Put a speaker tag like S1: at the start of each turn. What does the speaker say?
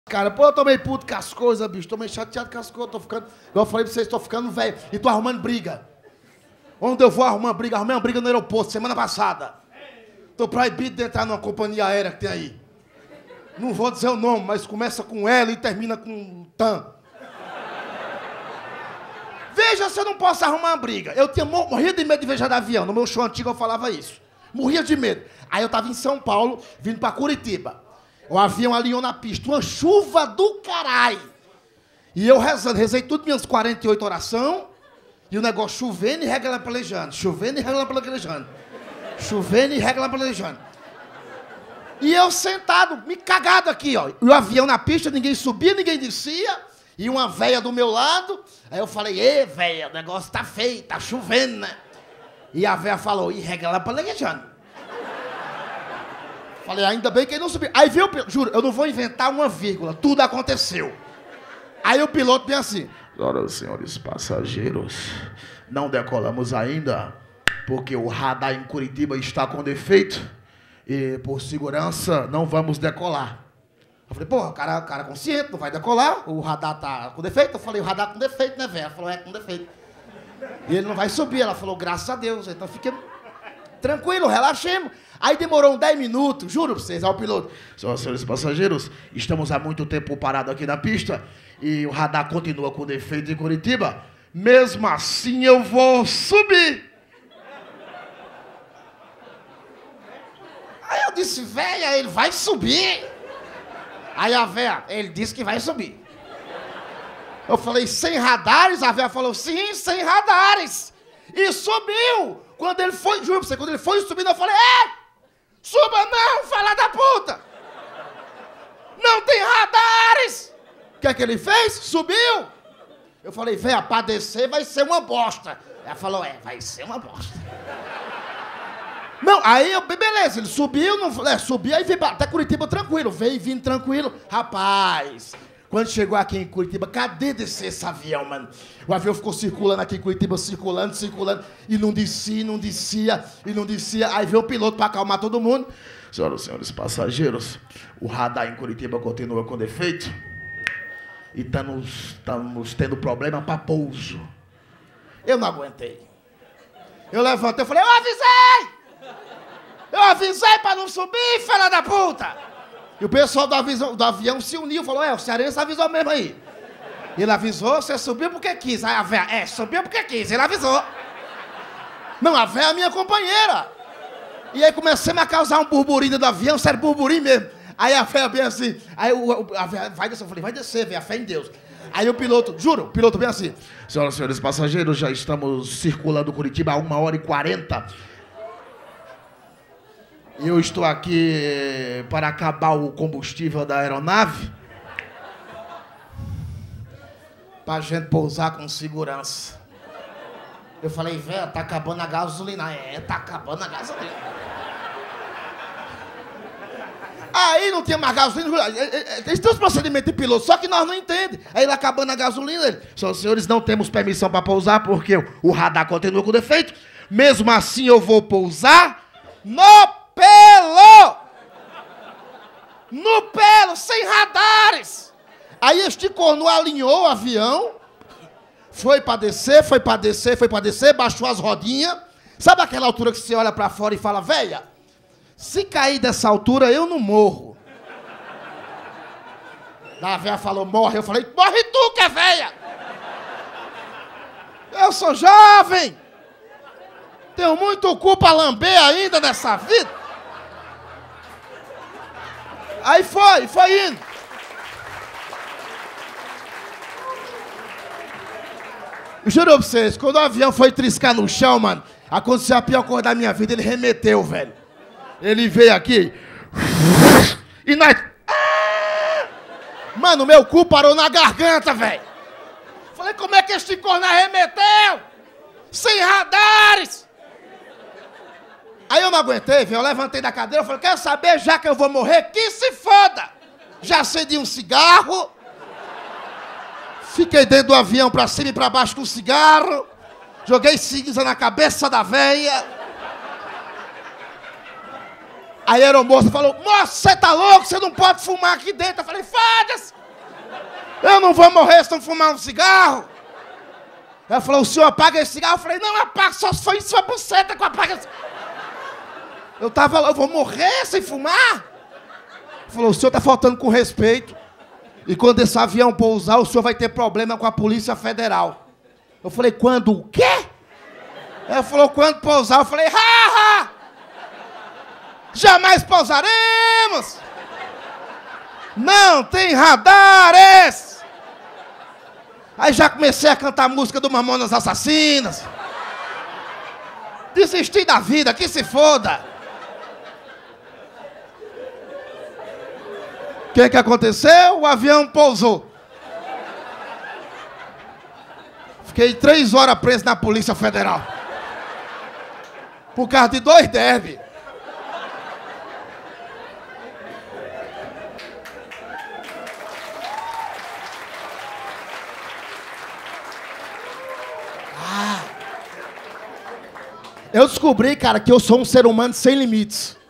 S1: Cara, pô, eu tô meio puto com as coisas, bicho. Tô meio chateado com as coisas. Tô ficando... Igual eu falei pra vocês, tô ficando velho. E tô arrumando briga. Onde eu vou arrumar briga? Arrumei uma briga no aeroporto semana passada. Tô proibido de entrar numa companhia aérea que tem aí. Não vou dizer o nome, mas começa com L e termina com TAM. Veja se eu não posso arrumar uma briga. Eu morria de medo de viajar de avião. No meu show antigo eu falava isso. Morria de medo. Aí eu tava em São Paulo, vindo pra Curitiba. O avião alinhou na pista. Uma chuva do caralho. E eu rezando. Rezei tudo minhas 48 orações. E o negócio chovendo e relampejando. Chovendo e relampejando. Chovendo e relampejando. E eu sentado, me cagado aqui, ó. E o avião na pista, ninguém subia, ninguém descia. E uma véia do meu lado. Aí eu falei, ê, véia, o negócio tá feio, tá chovendo, né? E a véia falou, e relampejando. Falei, ainda bem que ele não subiu. Aí viu, juro, eu não vou inventar uma vírgula, tudo aconteceu. Aí o piloto vem assim, senhoras e senhores passageiros, não decolamos ainda, porque o radar em Curitiba está com defeito e por segurança não vamos decolar. Eu falei, porra, o cara consciente, não vai decolar, o radar tá com defeito. Eu falei, o radar com defeito, né, velho? Ela falou, é, com defeito. E ele não vai subir. Ela falou, graças a Deus, então fiquei tranquilo, relaxemos. Aí demorou uns 10 minutos, juro pra vocês, ao piloto. Senhoras e passageiros, estamos há muito tempo parados aqui na pista e o radar continua com defeito em Curitiba. Mesmo assim eu vou subir. Aí eu disse, véia, ele vai subir. Aí a véia, ele disse que vai subir. Eu falei, sem radares? A véia falou, sim, sem radares. E subiu. Quando ele foi, juro pra você, quando ele foi subindo, eu falei, suba não, fala da puta! Não tem radares! O que é que ele fez? Subiu! Eu falei, véia, pra descer vai ser uma bosta. Ela falou, vai ser uma bosta. Não, aí eu, beleza, ele subiu, subiu, aí veio até Curitiba tranquilo, veio vindo tranquilo. Rapaz, quando chegou aqui em Curitiba, cadê descer esse avião, mano? O avião ficou circulando aqui em Curitiba, circulando, e não descia. Aí veio o piloto pra acalmar todo mundo. Senhoras e senhores passageiros, o radar em Curitiba continua com defeito e estamos tendo problema pra pouso. Eu não aguentei. Eu levantei e falei, eu avisei pra não subir, filha da puta! E o pessoal do avião se uniu, falou, o cearense avisou mesmo aí. Ele avisou, você subiu porque quis. Aí a véia, subiu porque quis, ele avisou. Não, a véia é minha companheira. E aí comecei a causar um burburinho do avião, sério, burburinho mesmo. Aí a véia bem assim, aí a véia vai descer, eu falei, vai descer, véia, fé em Deus. Aí o piloto, juro, o piloto bem assim, senhoras e senhores passageiros, já estamos circulando Curitiba há 1h40. Eu estou aqui para acabar o combustível da aeronave. Pra gente pousar com segurança. Eu falei, velho, tá acabando a gasolina. Tá acabando a gasolina. Aí não tinha mais gasolina. Eles têm os procedimentos de piloto, só que nós não entendemos. Aí ele acabando a gasolina, ele, senhores, não temos permissão para pousar porque o radar continua com defeito. Mesmo assim eu vou pousar no pelo, sem radares. Aí este corno alinhou o avião, foi pra descer, baixou as rodinhas. Sabe aquela altura que você olha pra fora e fala, véia, se cair dessa altura eu não morro. A véia falou, morre. Eu falei, morre tu que é véia. Eu sou jovem. Tenho muito cu pra lamber ainda nessa vida. Aí foi indo. Eu juro pra vocês, quando o avião foi triscar no chão, mano, aconteceu a pior coisa da minha vida, ele remeteu, velho. Ele veio aqui e nós... Mano, meu cu parou na garganta, velho. Falei, como é que este corno arremeteu? Sem radares. Aí eu não aguentei, velho, eu levantei da cadeira, eu falei, quer saber, já que eu vou morrer, que se foda. Já acendi um cigarro, fiquei dentro do avião pra cima e pra baixo com o cigarro, joguei cinza na cabeça da véia. Aí a aeromoça falou, moça, você tá louco? Você não pode fumar aqui dentro. Eu falei, foda-se! Eu não vou morrer se não fumar um cigarro. Ela falou, o senhor apaga esse cigarro? Eu falei, não, apaga, só foi em sua buceta que eu apago esse... Eu vou morrer sem fumar? Falou, o senhor tá faltando com respeito. E quando esse avião pousar, o senhor vai ter problema com a Polícia Federal. Eu falei, quando o quê? Ela falou, quando pousar? Eu falei, ha! Jamais pousaremos! Não tem radares! Aí já comecei a cantar a música do Mamonas Assassinas. Desisti da vida, que se foda! O que aconteceu? O avião pousou. Fiquei 3 horas preso na Polícia Federal. Por causa de 2 derby. Eu descobri, cara, que eu sou um ser humano sem limites.